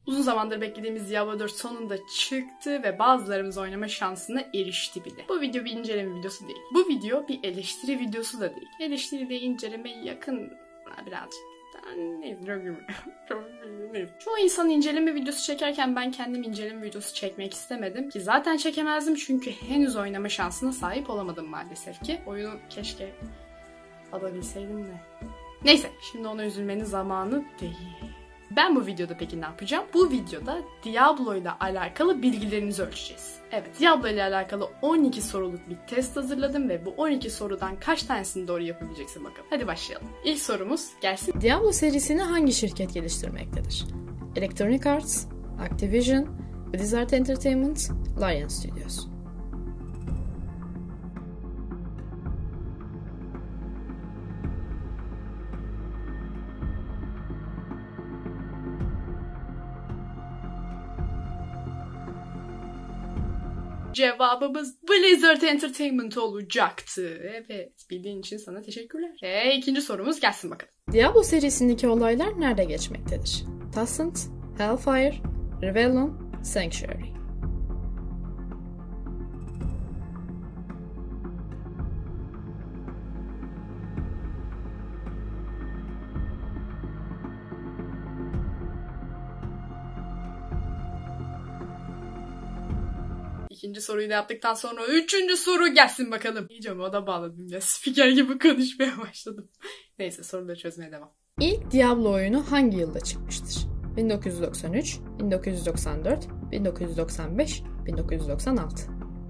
Uzun zamandır beklediğimiz Diablo 4 sonunda çıktı ve bazılarımız oynama şansına erişti bile. Bu video bir inceleme videosu değil. Bu video bir eleştiri videosu da değil. Eleştiri de incelemeye yakın birazcık. Çoğu insan inceleme videosu çekerken ben kendim inceleme videosu çekmek istemedim ki zaten çekemezdim çünkü henüz oynama şansına sahip olamadım maalesef ki. Oyunu keşke alabilseydim de. Neyse, şimdi ona üzülmenin zamanı değil. Ben bu videoda peki ne yapacağım? Bu videoda Diablo ile alakalı bilgilerinizi ölçeceğiz. Evet, Diablo ile alakalı 12 soruluk bir test hazırladım ve bu 12 sorudan kaç tanesini doğru yapabileceksin bakalım. Hadi başlayalım. İlk sorumuz gelsin. Diablo serisini hangi şirket geliştirmektedir? Electronic Arts, Activision, Blizzard Entertainment, Larian Studios. Cevabımız Blizzard Entertainment olacaktı. Evet, bildiğin için sana teşekkürler. İkinci sorumuz gelsin bakalım. Diablo serisindeki olaylar nerede geçmektedir? Tascent, Hellfire, Rivellon, Sanctuary. İkinci soruyu da yaptıktan sonra üçüncü soru gelsin bakalım. İyice moda bağladım ya. Spiker gibi konuşmaya başladım. Neyse, soruları çözmeye devam. İlk Diablo oyunu hangi yılda çıkmıştır? 1993, 1994, 1995, 1996.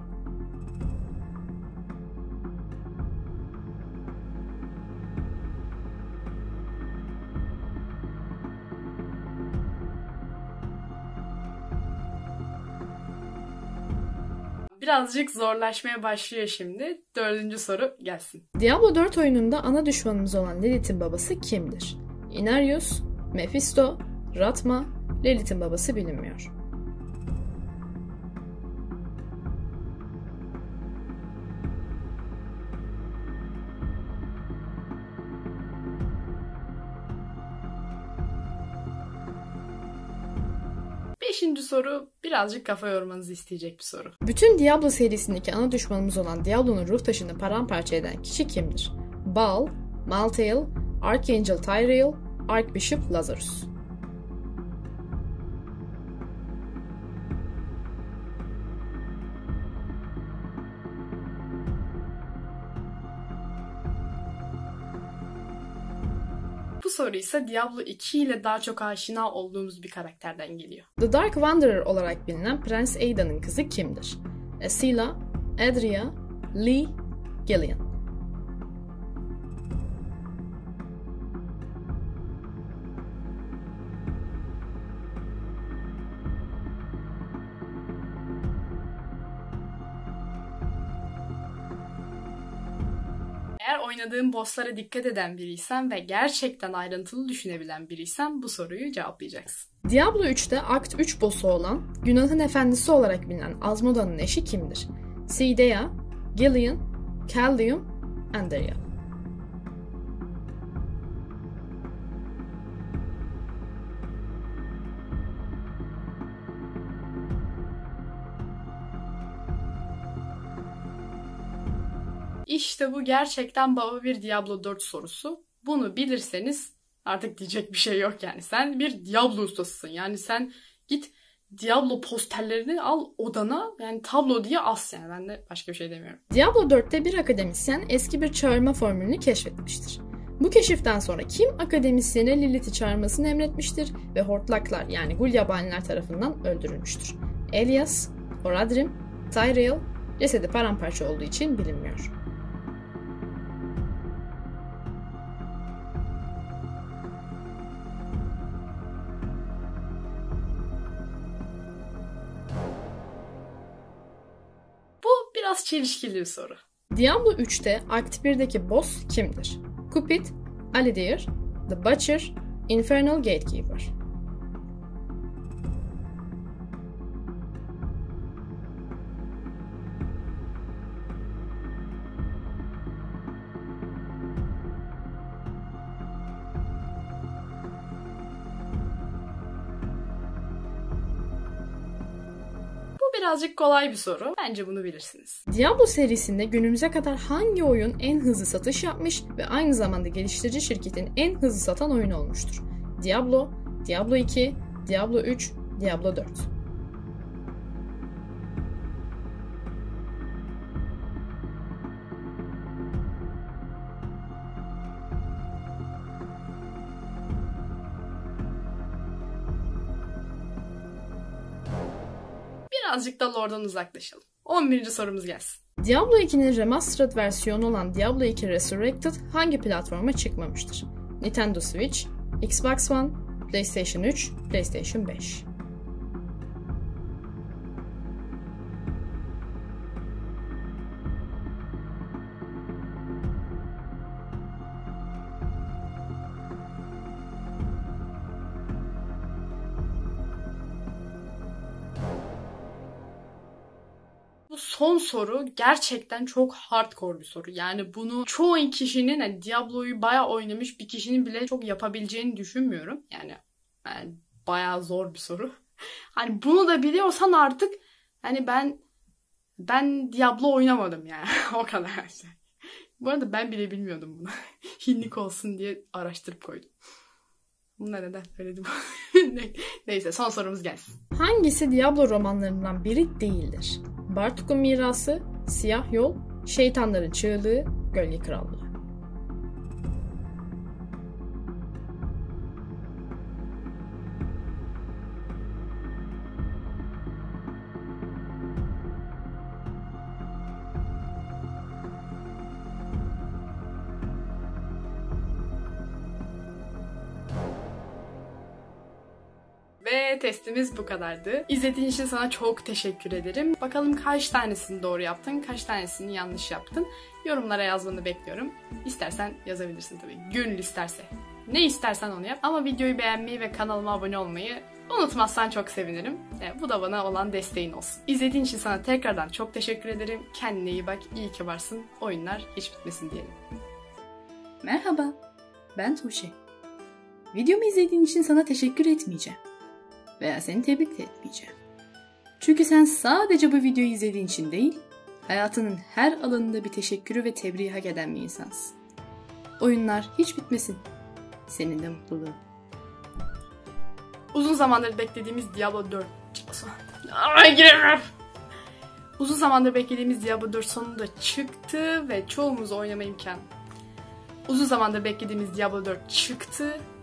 Birazcık zorlaşmaya başlıyor şimdi. Dördüncü soru gelsin. Diablo 4 oyununda ana düşmanımız olan Lilith'in babası kimdir? Inarius, Mephisto, Ratma, Lilith'in babası bilinmiyor. Beşinci soru birazcık kafa yormanızı isteyecek bir soru. Bütün Diablo serisindeki ana düşmanımız olan Diablo'nun ruh taşını paramparça eden kişi kimdir? Baal, Malthael, Archangel Tyrael, Archbishop Lazarus. Bu soru ise Diablo 2 ile daha çok aşina olduğumuz bir karakterden geliyor. The Dark Wanderer olarak bilinen Prens Aidan'ın kızı kimdir? Esila, Adria, Lee, Gillian. Eğer oynadığın bosslara dikkat eden biriysen ve gerçekten ayrıntılı düşünebilen biriysen bu soruyu cevaplayacaksın. Diablo 3'te Akt 3 boss'u olan, günahın efendisi olarak bilinen Azmoda'nın eşi kimdir? Sidea, Gillian, Caldium, Andariel. İşte bu gerçekten baba bir Diablo 4 sorusu. Bunu bilirseniz artık diyecek bir şey yok yani. Sen bir Diablo ustasısın. Yani sen git Diablo posterlerini al odana, yani tablo diye as yani. Ben de başka bir şey demiyorum. Diablo 4'te bir akademisyen eski bir çağırma formülünü keşfetmiştir. Bu keşiften sonra kim akademisyene Lilith'i çağırmasını emretmiştir ve hortlaklar yani Gulyabaniler tarafından öldürülmüştür? Elias, Horadrim, Tyrael, cesedi paramparça olduğu için bilinmiyor. Biraz çelişkili bir soru. Diablo 3'te Akt 1'deki boss kimdir? Cupid, Alidair, The Butcher, Infernal Gatekeeper. birazcık kolay bir soru. Bence bunu bilirsiniz. Diablo serisinde günümüze kadar hangi oyun en hızlı satış yapmış ve aynı zamanda geliştirici şirketin en hızlı satan oyunu olmuştur? Diablo, Diablo 2, Diablo 3, Diablo 4. Birazcık da lore'dan uzaklaşalım. 11. sorumuz gelsin. Diablo 2'nin remastered versiyonu olan Diablo 2 Resurrected hangi platforma çıkmamıştır? Nintendo Switch, Xbox One, PlayStation 3, PlayStation 5. Bu son soru gerçekten çok hardcore bir soru. Yani bunu çoğu kişinin, yani Diablo'yu bayağı oynamış bir kişinin bile çok yapabileceğini düşünmüyorum. Yani bayağı zor bir soru. Hani bunu da biliyorsan artık hani ben Diablo oynamadım yani. O kadar. Bu arada ben bile bilmiyordum bunu. Hinlik olsun diye araştırıp koydum. Bunlar neden söyledim? Neyse, son sorumuz gelsin. Hangisi Diablo romanlarından biri değildir? Bartuk'un Mirası, Siyah Yol, Şeytanların Çığlığı, Gölge Krallığı. Ve testimiz bu kadardı. İzlediğin için sana çok teşekkür ederim. Bakalım kaç tanesini doğru yaptın, kaç tanesini yanlış yaptın. Yorumlara yazmanı bekliyorum. İstersen yazabilirsin tabii. Gönül isterse. Ne istersen onu yap. Ama videoyu beğenmeyi ve kanalıma abone olmayı unutmazsan çok sevinirim. Bu da bana olan desteğin olsun. İzlediğin için sana tekrardan çok teşekkür ederim. Kendine iyi bak. İyi ki varsın. Oyunlar hiç bitmesin diyelim. Merhaba, ben Tuğçe. Videomu izlediğin için sana teşekkür etmeyeceğim. Veya seni tebrik de etmeyeceğim. Çünkü sen sadece bu videoyu izlediğin için değil, hayatının her alanında bir teşekkürü ve tebriği hak eden bir insansın. Oyunlar hiç bitmesin. Senin de mutluluğun. Uzun zamandır beklediğimiz Diablo 4 çıktı. Ay giremem. Uzun zamandır beklediğimiz Diablo 4 sonunda çıktı ve çoğumuz oynama imkanı. Uzun zamandır beklediğimiz Diablo 4 çıktı